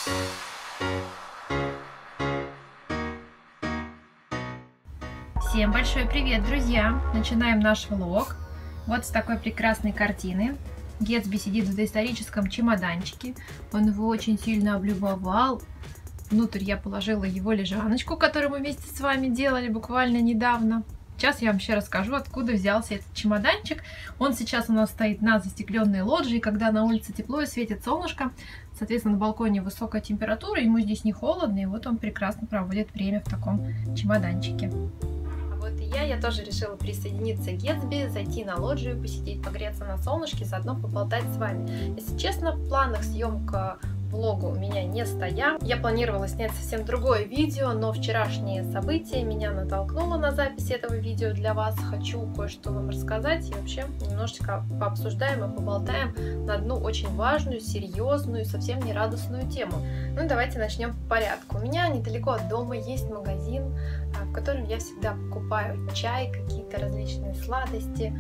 Всем большой привет, друзья! Начинаем наш влог. Вот с такой прекрасной картины. Гетсби сидит в доисторическом чемоданчике. Он его очень сильно облюбовал. Внутрь я положила его лежаночку, которую мы вместе с вами делали буквально недавно. Сейчас я вам еще расскажу, откуда взялся этот чемоданчик. Он сейчас у нас стоит на застекленной лоджии, когда на улице тепло и светит солнышко. Соответственно, на балконе высокая температура, ему здесь не холодно, и вот он прекрасно проводит время в таком чемоданчике. Вот и я тоже решила присоединиться к Гетсби, зайти на лоджию, посидеть, погреться на солнышке, заодно поболтать с вами. Если честно, в планах съемка влога у меня не стояла. Я планировала снять совсем другое видео, но вчерашние события меня натолкнуло на запись этого видео для вас. Хочу кое-что вам рассказать и вообще немножечко пообсуждаем и поболтаем на одну очень важную, серьезную, совсем не радостную тему. Ну, давайте начнем по порядку. У меня недалеко от дома есть магазин, в котором я всегда покупаю чай, какие-то различные сладости.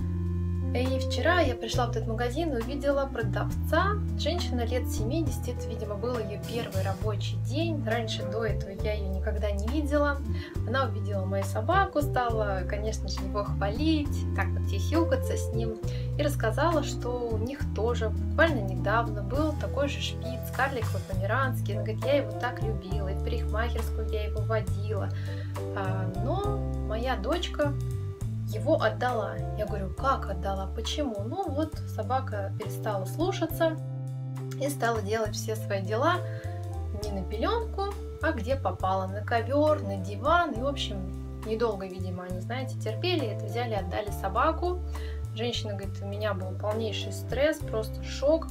И вчера я пришла в этот магазин и увидела продавца, женщина лет 70, это, видимо, был ее первый рабочий день. Раньше, до этого, я ее никогда не видела. Она увидела мою собаку, стала, конечно же, его хвалить, так вот тихюкаться с ним. И рассказала, что у них тоже буквально недавно был такой же шпиц, карликовый померанский. Она говорит, я его так любила, и в парикмахерскую я его водила. Но моя дочка его отдала. Я говорю, как отдала? Почему? Ну вот, собака перестала слушаться и стала делать все свои дела не на пеленку, а где попало, на ковер, на диван. И, в общем, недолго, видимо, они, знаете, терпели, это взяли, отдали собаку. Женщина говорит, у меня был полнейший стресс, просто шок.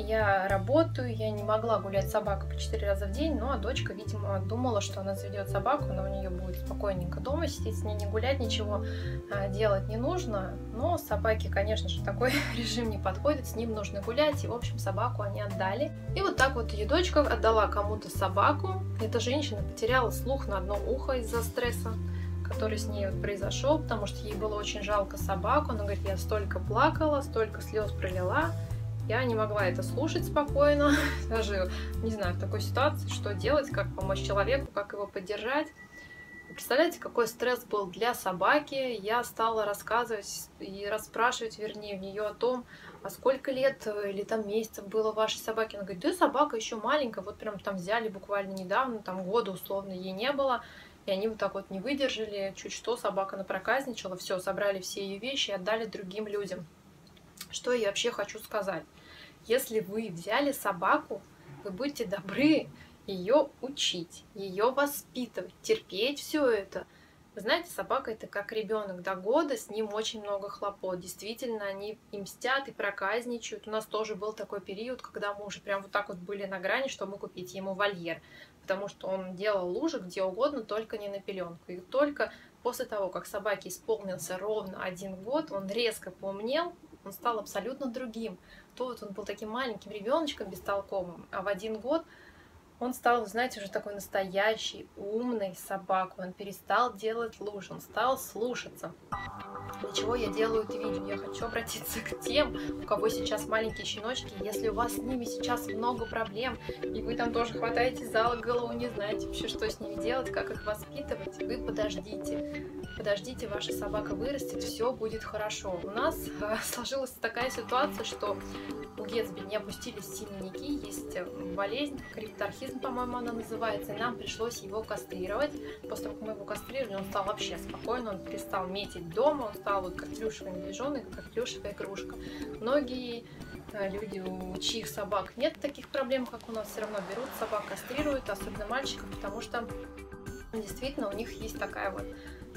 Я работаю, я не могла гулять с собакой по 4 раза в день, ну а дочка, видимо, думала, что она заведет собаку, но у нее будет спокойненько дома сидеть, с ней не гулять, ничего делать не нужно. Но собаке, конечно же, такой режим не подходит, с ним нужно гулять, и, в общем, собаку они отдали. И вот так вот ее дочка отдала кому-то собаку. Эта женщина потеряла слух на одно ухо из-за стресса, который с ней вот произошел, потому что ей было очень жалко собаку. Она говорит, я столько плакала, столько слез пролила. Я не могла это слушать спокойно, даже не знаю в такой ситуации, что делать, как помочь человеку, как его поддержать. Представляете, какой стресс был для собаки. Я стала рассказывать и расспрашивать, вернее, у нее о том, а сколько лет или там месяцев было вашей собаке. Она говорит, да собака еще маленькая, вот прям там взяли буквально недавно, там года условно ей не было. И они вот так вот не выдержали, чуть что, собака напроказничала, все, собрали все ее вещи и отдали другим людям. Что я вообще хочу сказать? Если вы взяли собаку, вы будьте добры ее учить, ее воспитывать, терпеть все это. Вы знаете, собака это как ребенок до года, с ним очень много хлопот. Действительно, они и мстят, и проказничают. У нас тоже был такой период, когда мы уже прям вот так вот были на грани, чтобы купить ему вольер. Потому что он делал лужи где угодно, только не на пеленку. И только после того, как собаке исполнился ровно 1 год, он резко поумнел, он стал абсолютно другим. То вот он был таким маленьким ребеночком бестолковым, а в 1 год он стал, знаете, уже такой настоящий, умный собакой. Он перестал делать лужи, он стал слушаться. Для чего я делаю это видео? Я хочу обратиться к тем, у кого сейчас маленькие щеночки. Если у вас с ними сейчас много проблем, и вы там тоже хватаете за голову, не знаете вообще, что с ними делать, как их воспитывать, вы подождите. Подождите, ваша собака вырастет, все будет хорошо. У нас сложилась такая ситуация, что у Гетсби не опустились синяки, есть болезнь, крипторхизм, по-моему, она называется, и нам пришлось его кастрировать. После того, как мы его кастрировали, он стал вообще спокойно, он перестал метить дома, он стал вот как плюшевый медвежонок, как плюшевая игрушка. Многие люди, у чьих собак нет таких проблем, как у нас, все равно берут собак, кастрируют, особенно мальчиков, потому что действительно у них есть такая вот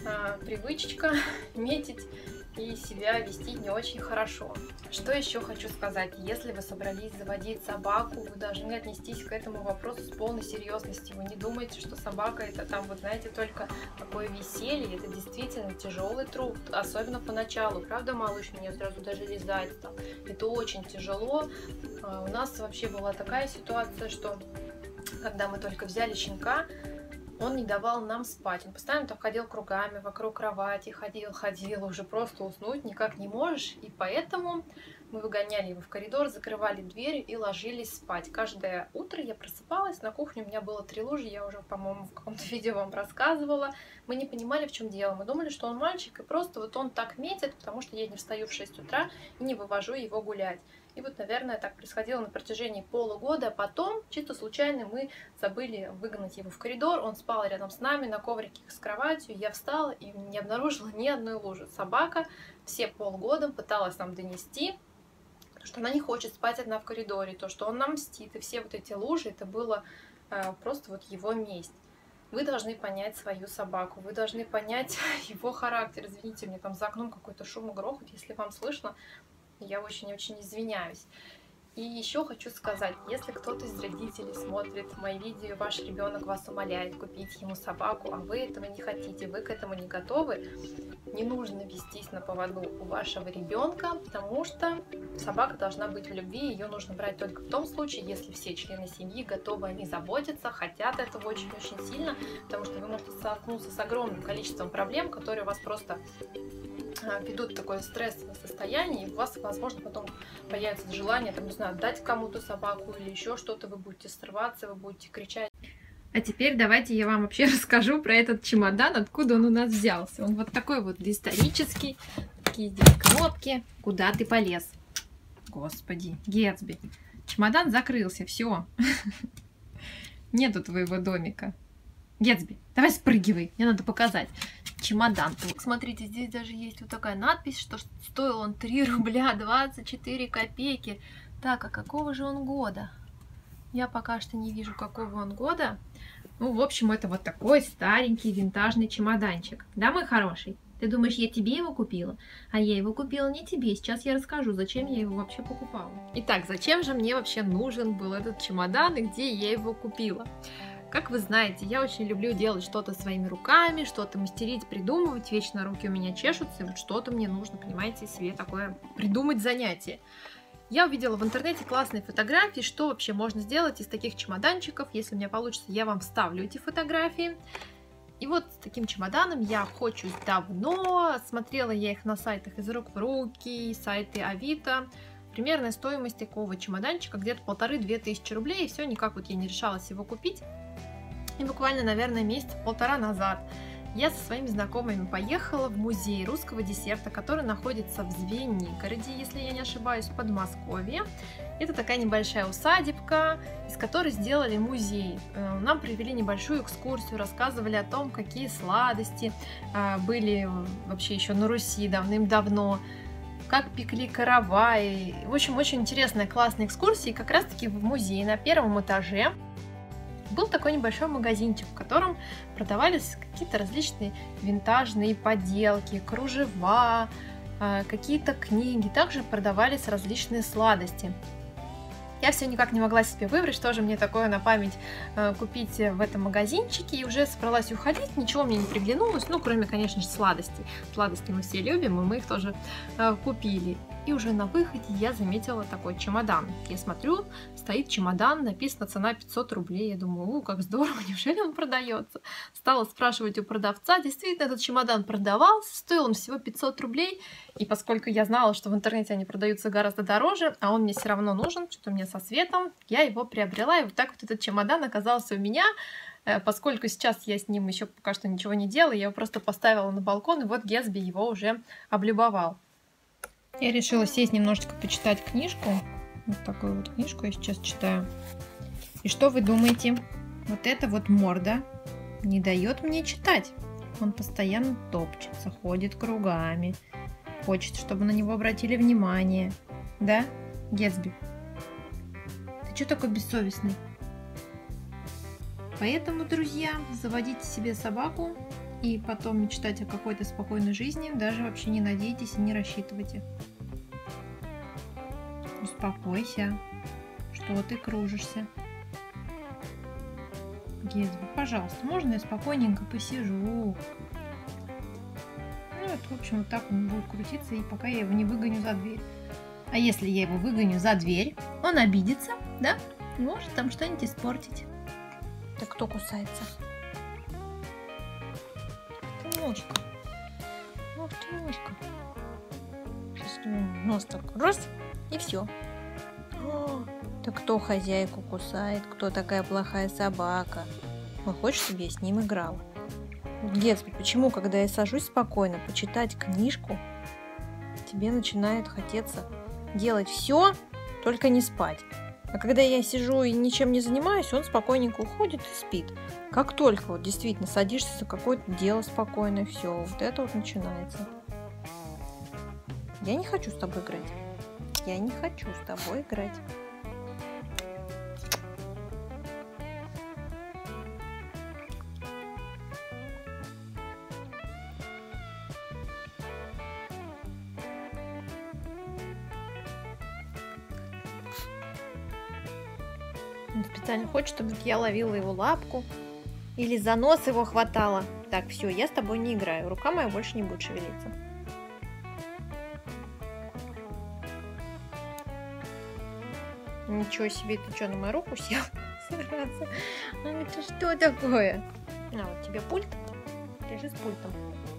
привычечка метить и себя вести не очень хорошо. Что еще хочу сказать? Если вы собрались заводить собаку, вы должны отнестись к этому вопросу с полной серьезностью. Вы не думайте, что собака это там, вот знаете, только такое веселье. Это действительно тяжелый труд, особенно поначалу. Правда, малыш меня сразу даже лизать стал. Это очень тяжело. У нас вообще была такая ситуация, что когда мы только взяли щенка, он не давал нам спать. Он постоянно там ходил кругами вокруг кровати, ходил, уже просто уснуть никак не можешь. И поэтому Мы выгоняли его в коридор, закрывали дверь и ложились спать. Каждое утро я просыпалась, на кухне у меня было 3 лужи, я уже, по-моему, в каком-то видео вам рассказывала. Мы не понимали, в чем дело. Мы думали, что он мальчик, и просто вот он так метит, потому что я не встаю в 6 утра и не вывожу его гулять. И вот, наверное, так происходило на протяжении полугода. Потом, чисто случайно, мы забыли выгнать его в коридор. Он спал рядом с нами на коврике с кроватью. Я встала и не обнаружила ни одной лужи. Собака все полгода пыталась нам донести, что она не хочет спать одна в коридоре, то, что он нам мстит. И все вот эти лужи, это было просто вот его месть. Вы должны понять свою собаку, вы должны понять его характер. Извините, мне там за окном какой-то шум и грохот, если вам слышно. Я очень-очень извиняюсь. И еще хочу сказать, если кто-то из родителей смотрит мои видео, ваш ребенок вас умоляет купить ему собаку, а вы этого не хотите, вы к этому не готовы, не нужно вестись на поводу у вашего ребенка, потому что собака должна быть в любви, ее нужно брать только в том случае, если все члены семьи готовы о ней заботиться, хотят этого очень-очень сильно, потому что вы можете столкнуться с огромным количеством проблем, которые у вас просто ведут в такое стрессовое состояние, и у вас, возможно, потом появится желание, там, не знаю, отдать кому-то собаку или еще что-то, вы будете срываться, вы будете кричать. А теперь давайте я вам вообще расскажу про этот чемодан, откуда он у нас взялся. Он вот такой вот доисторический, такие здесь кнопки. Куда ты полез? Господи, Гетсби. Чемодан закрылся, все. Нету твоего домика. Гетсби, давай спрыгивай, мне надо показать. Чемодан. Смотрите, здесь даже есть вот такая надпись, что стоил он 3 рубля 24 копейки. Так, а какого же он года? Я пока что не вижу, какого он года. Ну, в общем, это вот такой старенький винтажный чемоданчик. Да, мой хороший? Ты думаешь, я тебе его купила? А я его купила не тебе. Сейчас я расскажу, зачем я его вообще покупала. Итак, зачем же мне вообще нужен был этот чемодан и где я его купила? Как вы знаете, я очень люблю делать что-то своими руками, что-то мастерить, придумывать. Вечно руки у меня чешутся, и вот что-то мне нужно, понимаете, себе такое придумать занятие. Я увидела в интернете классные фотографии, что вообще можно сделать из таких чемоданчиков. Если у меня получится, я вам вставлю эти фотографии. И вот с таким чемоданом я охочусь давно. Смотрела я их на сайтах из рук в руки, сайты Авито. Примерная стоимость такого чемоданчика где-то 1500–2000 рублей. И все, никак вот я не решалась его купить. И буквально, наверное, месяца-полтора назад я со своими знакомыми поехала в музей русского десерта, который находится в Звенигороде, если я не ошибаюсь, в Подмосковье. Это такая небольшая усадебка, из которой сделали музей. Нам провели небольшую экскурсию, рассказывали о том, какие сладости были вообще еще на Руси давным-давно, как пекли караваи. В общем, очень интересная, классная экскурсия. И как раз-таки в музее на первом этаже был такой небольшой магазинчик, в котором продавались какие-то различные винтажные поделки, кружева, какие-то книги. Также продавались различные сладости. Я все никак не могла себе выбрать, что же мне такое на память купить в этом магазинчике. И уже собралась уходить, ничего мне не приглянулось, ну, кроме, конечно же, сладостей. Сладости мы все любим, и мы их тоже купили. И уже на выходе я заметила такой чемодан. Я смотрю, стоит чемодан, написано цена 500 рублей. Я думаю, как здорово, неужели он продается? Стала спрашивать у продавца. Действительно, этот чемодан продавался, стоил он всего 500 рублей. И поскольку я знала, что в интернете они продаются гораздо дороже, а он мне все равно нужен, что-то мне со светом, я его приобрела. И вот так вот этот чемодан оказался у меня. Поскольку сейчас я с ним еще пока что ничего не делала, я его просто поставила на балкон, и вот Гетсби его уже облюбовал. Я решила сесть немножечко почитать книжку. Вот такую вот книжку я сейчас читаю. И что вы думаете? Вот эта вот морда не дает мне читать. Он постоянно топчется, ходит кругами. Хочет, чтобы на него обратили внимание. Да, Гетсби? Ты что такой бессовестный? Поэтому, друзья, заводите себе собаку и потом мечтать о какой-то спокойной жизни, даже вообще не надейтесь и не рассчитывайте. Успокойся. Что ты кружишься? Гетсби, пожалуйста, можно я спокойненько посижу? Ну, это, в общем, вот так он будет крутиться, и пока я его не выгоню за дверь. А если я его выгоню за дверь, он обидится, да? И может там что-нибудь испортить. Так кто кусается? Мошка. Ох ты, мошка. Сейчас нос так раз И все. Так кто хозяйку кусает? Кто такая плохая собака? Он хочет, чтобы я с ним играла. Детство, почему, когда я сажусь спокойно почитать книжку, тебе начинает хотеться делать все, только не спать? А когда я сижу и ничем не занимаюсь, он спокойненько уходит и спит. Как только вот действительно садишься за какое-то дело спокойно, все, вот это вот начинается. Я не хочу с тобой играть. Я не хочу с тобой играть. Он специально хочет, чтобы я ловила его лапку или за нос его хватала. Так, все, я с тобой не играю. Рука моя больше не будет шевелиться. Ничего себе, ты что, на мою руку сел? Сразу. Это что такое? А, вот тебе пульт. Лежи с пультом.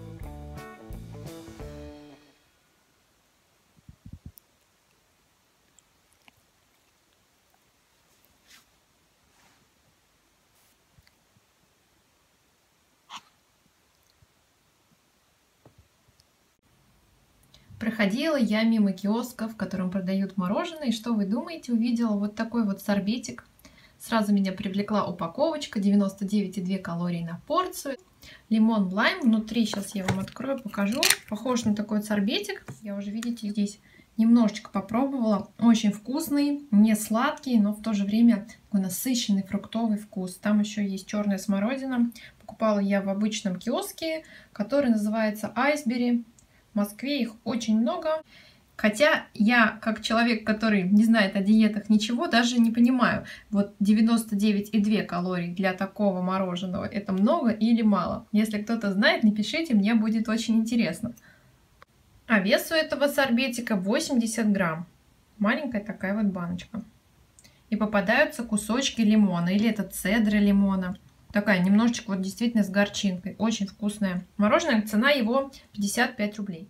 Проходила я мимо киоска, в котором продают мороженое, и что вы думаете, увидела вот такой вот сорбетик. Сразу меня привлекла упаковочка, 99,2 калорий на порцию. Лимон, лайм, внутри сейчас я вам открою, покажу. Похож на такой сорбетик, я уже, видите, здесь немножечко попробовала. Очень вкусный, не сладкий, но в то же время такой насыщенный фруктовый вкус. Там еще есть черная смородина. Покупала я в обычном киоске, который называется Айсбери. В Москве их очень много. Хотя я, как человек, который не знает о диетах ничего, даже не понимаю, вот 99,2 калорий для такого мороженого, это много или мало? Если кто-то знает, напишите, мне будет очень интересно. А вес у этого сорбетика 80 грамм. Маленькая такая вот баночка. И попадаются кусочки лимона, или это цедра лимона. Такая немножечко вот действительно с горчинкой. Очень вкусное мороженое. Цена его 55 рублей.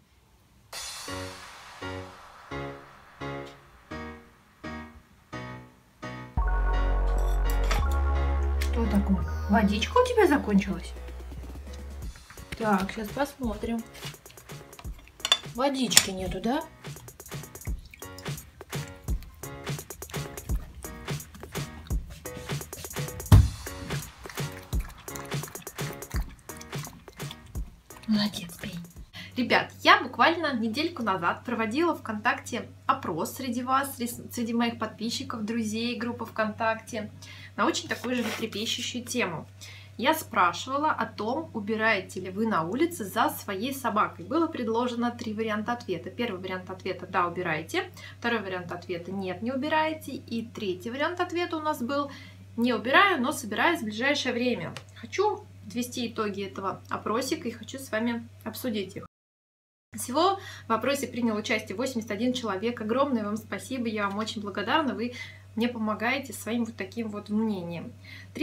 Что такое? Водичка у тебя закончилась? Так, сейчас посмотрим. Водички нету, да? Молодец, пей. Ребят, я буквально недельку назад проводила ВКонтакте опрос среди вас, среди моих подписчиков, друзей, группы ВКонтакте, на очень такую же трепещущую тему. Я спрашивала о том, убираете ли вы на улице за своей собакой. Было предложено 3 варианта ответа. Первый вариант ответа – да, убираете. Второй вариант ответа – нет, не убираете. И третий вариант ответа у нас был – не убираю, но собираюсь в ближайшее время. Хочу подвести итоги этого опросика и хочу с вами обсудить их. Всего в опросе принял участие 81 человек. Огромное вам спасибо, я вам очень благодарна. Вы мне помогаете своим вот таким вот мнением.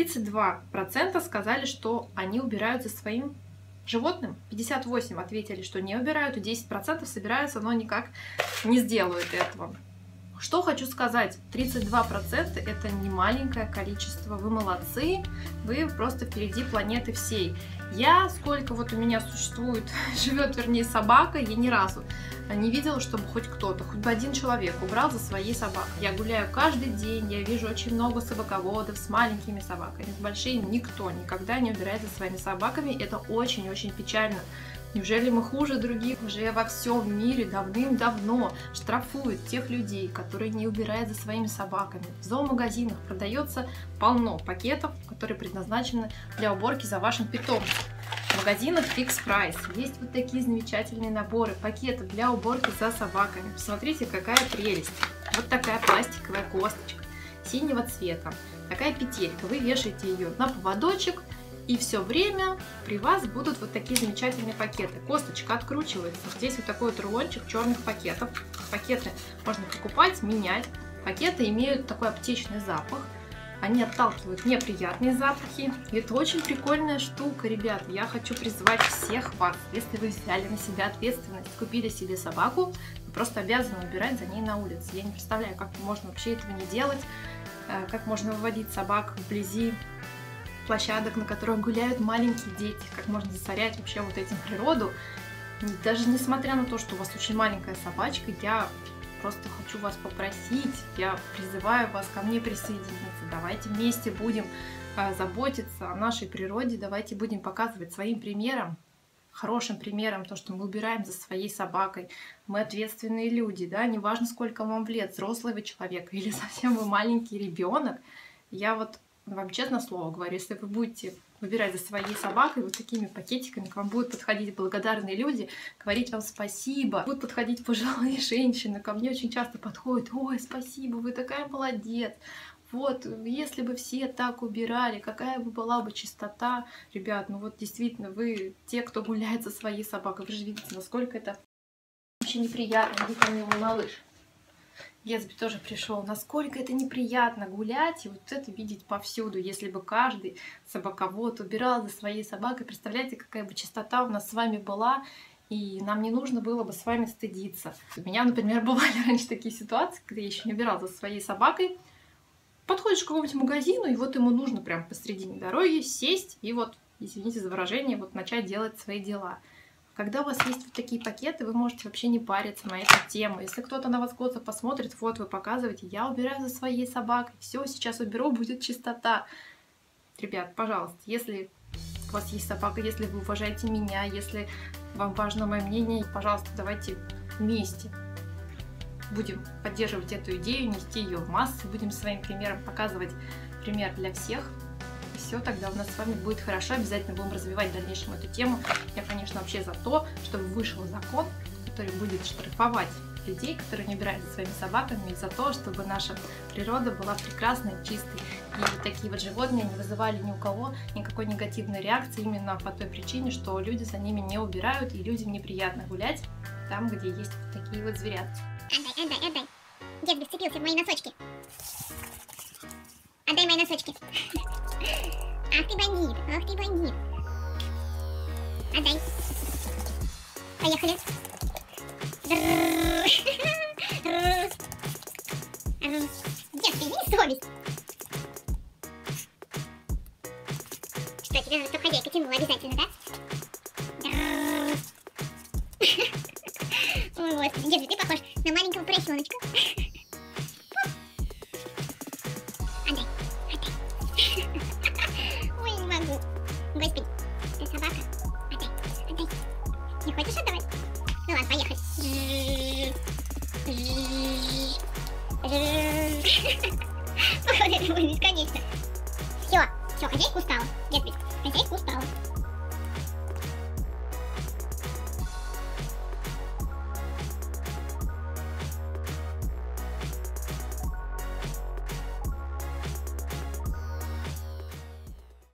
32% сказали, что они убирают за своим животным. 58% ответили, что не убирают. И 10% собираются, но никак не сделают этого. Что хочу сказать, 32% это не маленькое количество, вы молодцы, вы просто впереди планеты всей. Я, сколько вот у меня существует, живет, вернее, собака, я ни разу не видела, чтобы хоть кто-то, хоть бы один человек убрал за своей собакой. Я гуляю каждый день, я вижу очень много собаководов с маленькими собаками, с большими, никто никогда не убирает за своими собаками, это очень-очень печально. Неужели мы хуже других? Уже во всем мире давным-давно штрафуют тех людей, которые не убирают за своими собаками. В зоомагазинах продается полно пакетов, которые предназначены для уборки за вашим питомцем. В магазинах Fix Price есть вот такие замечательные наборы пакетов для уборки за собаками. Посмотрите, какая прелесть. Вот такая пластиковая косточка синего цвета. Такая петелька. Вы вешаете ее на поводочек. И все время при вас будут вот такие замечательные пакеты. Косточка откручивается. Здесь вот такой вот рулончик черных пакетов. Пакеты можно покупать, менять. Пакеты имеют такой аптечный запах. Они отталкивают неприятные запахи. И это очень прикольная штука, ребят. Я хочу призвать всех вас, если вы взяли на себя ответственность, купили себе собаку, просто обязаны убирать за ней на улице. Я не представляю, как можно вообще этого не делать, как можно выводить собак вблизи площадок, на которых гуляют маленькие дети, как можно засорять вообще вот этим природу. Даже несмотря на то, что у вас очень маленькая собачка, я просто хочу вас попросить, я призываю вас ко мне присоединиться. Давайте вместе будем заботиться о нашей природе, давайте будем показывать своим примером, хорошим примером, то, что мы убираем за своей собакой. Мы ответственные люди, да, неважно, сколько вам лет, взрослый вы человек или совсем вы маленький ребенок. Я вот вам честно слово говорю, если вы будете выбирать за своей собакой вот такими пакетиками, к вам будут подходить благодарные люди, говорить вам спасибо, будут подходить пожилые женщины, ко мне очень часто подходят: ой, спасибо, вы такая молодец, вот, если бы все так убирали, какая бы была бы чистота. Ребят, ну вот действительно, вы те, кто гуляет со своей собакой, вы же видите, насколько это очень неприятно. Иди ко мне, мой малыш. Гетсби тоже пришел. Насколько это неприятно гулять и вот это видеть повсюду. Если бы каждый собаковод убирал за своей собакой, представляете, какая бы чистота у нас с вами была, и нам не нужно было бы с вами стыдиться. У меня, например, бывали раньше такие ситуации, когда я еще не убирала за своей собакой. Подходишь к какому-нибудь магазину, и вот ему нужно прям посредине дороги сесть и вот, извините за выражение, вот начать делать свои дела. Когда у вас есть вот такие пакеты, вы можете вообще не париться на эту тему. Если кто-то на вас косо посмотрит, вот вы показываете: я убираю за своей собакой, все, сейчас уберу, будет чистота. Ребят, пожалуйста, если у вас есть собака, если вы уважаете меня, если вам важно мое мнение, пожалуйста, давайте вместе будем поддерживать эту идею, нести ее в массы, будем своим примером показывать пример для всех. Все, тогда у нас с вами будет хорошо, обязательно будем развивать в дальнейшем эту тему. Я, конечно, вообще за то, чтобы вышел закон, который будет штрафовать людей, которые не убирают за своими собаками, и за то, чтобы наша природа была прекрасной, чистой. И такие вот животные не вызывали ни у кого никакой негативной реакции, именно по той причине, что люди за ними не убирают, и людям неприятно гулять там, где есть вот такие вот зверятки. Отдай. Гетсби вцепился в мои носочки. Отдай мои носочки. Ах ты бандит. Отдай. Поехали. Гетсби, не совесть. Что, тебе надо, чтобы хозяйка тянула обязательно, да? Ой, господи, Гетсби, ты похож на маленького поросеночка. Отдай. Ой, не могу. Господи, ты собака. Отдай. Не хочешь отдавать? Ну ладно, поехали. Походу, это будет бесконечно. Все, хозяйка устала. Гетсби, хозяйка устала.